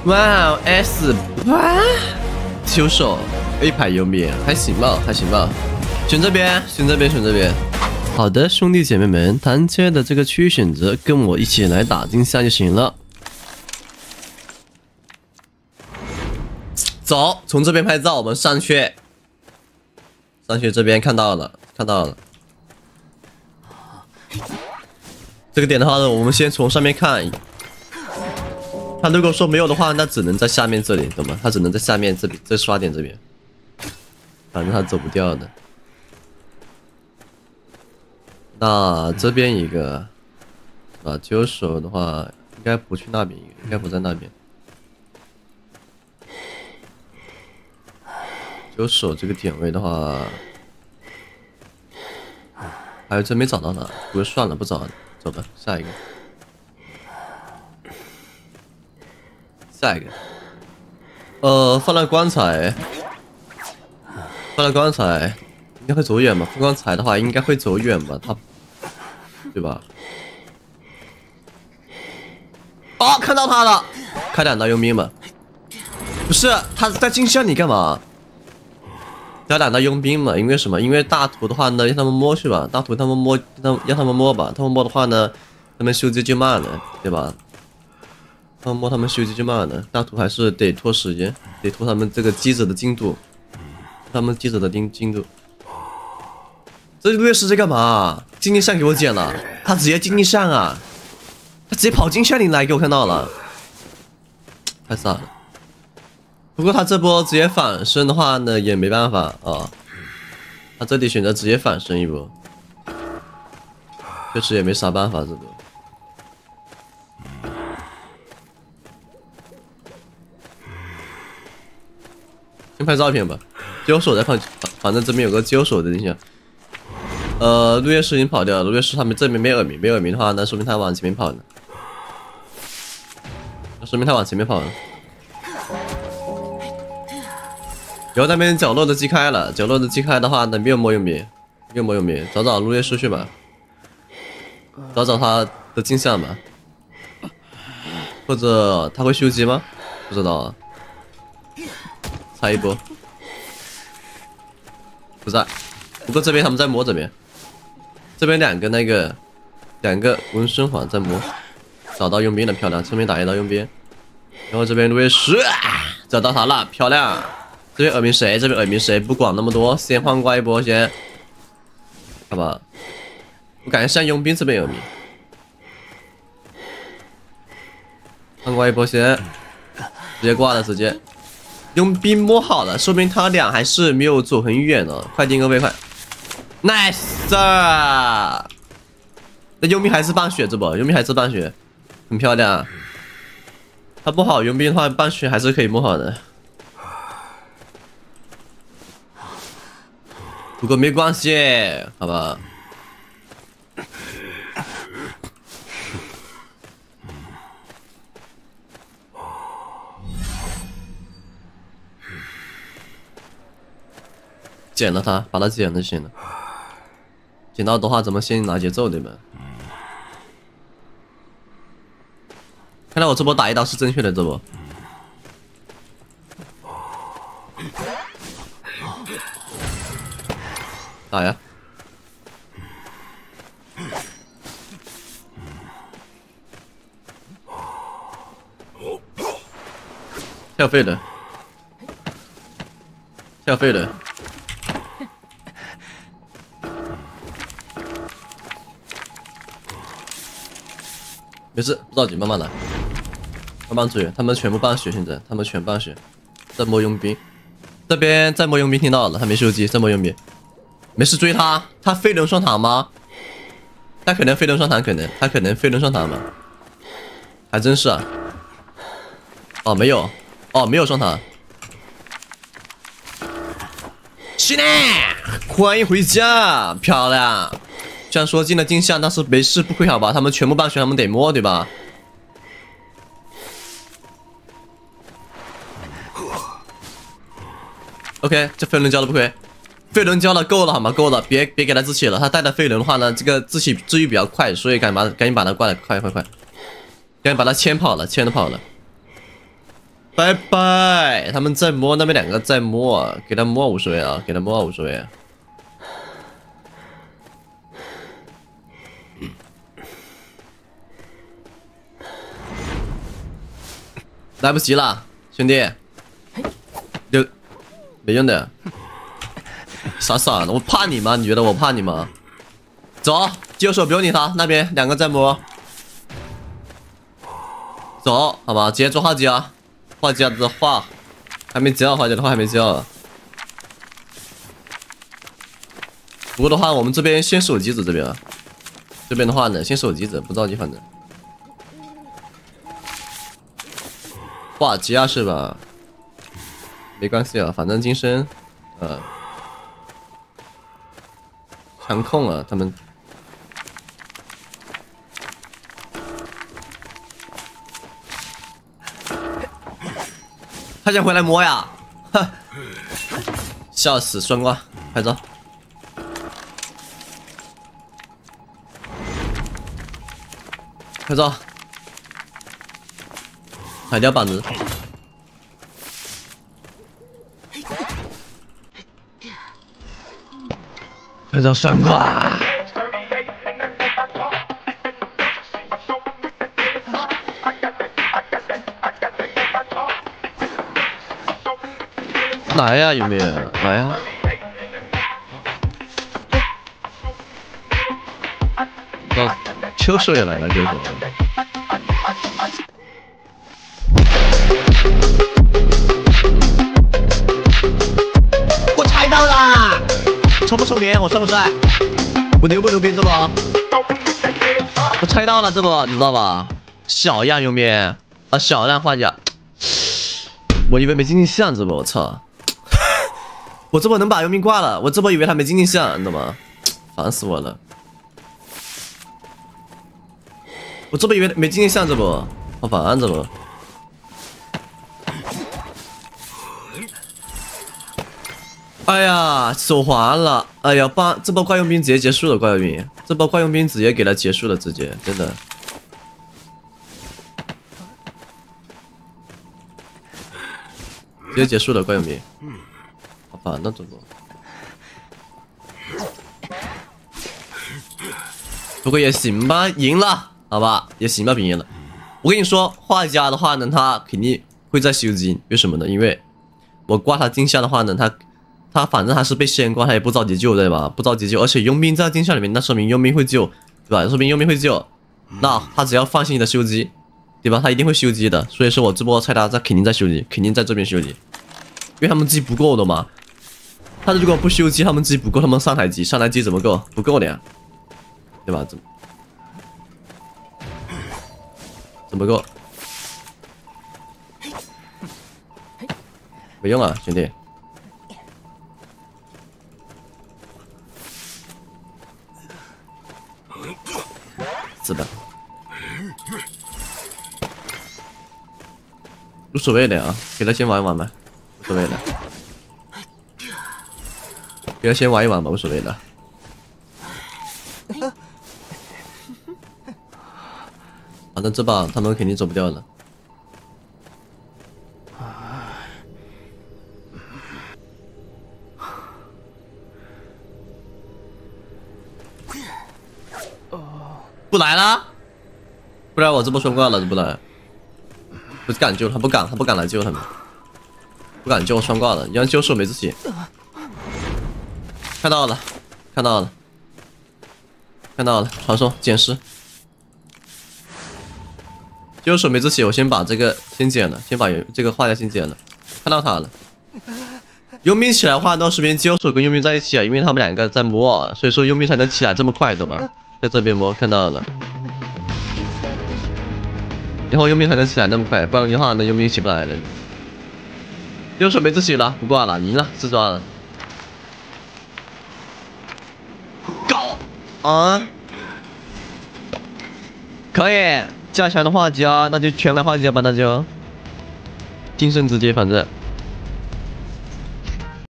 哇 S 哇，秋手 A 排右面还行吧，还行吧。选这边，选这边，选这边。好的，兄弟姐妹们，弹切的这个区域选择，跟我一起来打惊吓就行了。走，从这边拍照，我们上去。上去这边看到了，看到了。这个点的话呢，我们先从上面看。他如果说没有的话，那只能在下面这里，懂吗？他只能在下面这里，这刷点这边。反正他走不掉的。那这边一个，啊，揪手的话，应该不去那边，应该不在那边。揪手这个点位的话，还有真没找到呢，不过算了，不找了，走吧，下一个。下一个，放了棺材，放了棺材，应该会走远吧？放棺材的话，应该会走远吧？他，对吧？哦，看到他了，开2刀佣兵吧？不是，他在惊吓你干嘛？开2刀佣兵嘛？因为什么？因为大图的话呢，让他们摸去吧。大图他们摸，让他们摸吧。他们摸的话呢，他们修机就慢了，对吧？他们摸他们修机就慢了，大图还是得拖时间，得拖他们这个机子的进度，他们机子的进度。这路月师在干嘛？精灵扇给我捡了，他直接精灵扇啊，他直接跑进山林来给我看到了，太傻了。不过他这波直接反身的话呢，也没办法啊，他这里选择直接反身一波，确实也没啥办法这波。先拍照片吧，揪手再放，反正这边有个揪手的印象。路月师已经跑掉了，路月师他们这边没耳鸣，没耳鸣的话，那说明他往前面跑呢，说明他往前面跑了。然后那边角落的击开了，角落的击开的话呢，没有摸佣兵，没有摸佣兵，找找路月师去吧，找找他的镜像吧，或者他会修机吗？不知道啊。猜一波，不在。不过这边他们在摸这边，这边两个纹身环在摸，找到佣兵了，漂亮，这边打1刀佣兵，然后这边路易斯找到他了，漂亮。这边耳鸣谁？这边耳鸣谁？不管那么多，先换挂一波先，好吧？我感觉像佣兵这边耳鸣，换挂一波先，直接挂了，直接。佣兵摸好了，说明他俩还是没有走很远的。快定个位，快 ，nice！ 那佣兵还是半血，这波佣兵还是半血，很漂亮。他摸好佣兵的话，半血还是可以摸好的。不过没关系，好吧。捡了他，把他捡了就行了。捡到的话，咱们先拿节奏，对吧？看来我这波打1刀是正确的，这波。打呀！跳飞了，跳飞了。没事，不着急，慢慢来，慢慢追。他们全部半血，现在他们全半血，在摸佣兵。这边在摸佣兵，听到了，他没修机，在摸佣兵。没事追他，他飞轮双塔吗？他可能飞轮双塔，他可能飞轮双塔吗？还真是啊。哦，没有，哦，没有双塔。西内，欢迎回家，漂亮。虽然说进了镜像，但是没事不亏好吧？他们全部半血，他们得摸对吧？OK， 这飞轮交的不亏，飞轮交的够了好吗？够了，别给他自血了。他带的飞轮的话呢，这个自血治愈比较快，所以赶紧把他挂来，快，赶紧把他牵跑了，牵都跑了。 拜拜，他们在摸，那边两个在摸，给他摸无所谓啊，给他摸无所谓。来不及了，兄弟，就没用的。傻傻的，我怕你吗？你觉得我怕你吗？走，右手不用理他，那边两个在摸。走，好吧，直接做画家。画家的画还没交，画家的画还没交。不过的话，我们这边先守机子这边啊。这边的话呢，先守机子，不着急，反正。画家是吧？没关系啊，反正金身，强控啊，他们。他想回来摸呀，哈，笑死！双挂，拍照。拍照，海雕板子，拍照双挂。来呀，有没有？来呀！哦，秋手也来了，秋手。我猜到了，充不充电？我帅不帅？我牛不牛逼？这不？我猜到了，这不你知道吧？小样，右面啊，小样画家。我以为没经济项，这不我操！我这波能把幽冥挂了，我这波以为他没经济项，你懂吗？烦死我了！我这波以为没经济项，这波好烦，这波。哎呀，手滑了！哎呀，这波怪佣兵直接结束了，怪佣兵，这波怪佣兵直接给他结束了，直接真的。直接结束了，怪佣兵。好烦，那怎么？不过也行吧，赢了，好吧，也行吧，平赢了。我跟你说，画家的话呢，他肯定会再修金，为什么呢？因为我挂他镜像的话呢，他反正他是被先挂，他也不着急救，对吧？不着急救，而且佣兵在镜像里面，那说明佣兵会救，对吧？说明佣兵会救，那他只要放心的修机，对吧？他一定会修机的。所以说我这波猜他肯定在修机，肯定在这边修机，因为他们机不够的嘛。他如果不修机，他们机不够，他们上台机怎么够？不够的呀，对吧？怎么够？没用啊，兄弟。是的，无所谓的啊，给他先玩一玩吧，无所谓的。给他先玩一玩吧，无所谓的。反正这把他们肯定走不掉了。不来了，不然我这波双挂了，不来，不敢救他，不敢来救他们，不敢救双挂了，要救手没自己。看到了，看到了，看到了，传送捡尸。右手没自己，我先把这个先捡了，先把这个画家先捡了。看到他了，佣兵起来的话，到时边右手跟佣兵在一起啊，因为他们两个在摸，所以说佣兵才能起来这么快，懂吗？在这边摸，看到了。然后佣兵才能起来那么快，不然的话那佣兵起不来了。右手没自己了，不挂了，赢了，自抓了。啊，可以加强的画家，那就全来画家吧，那就金身直接反正。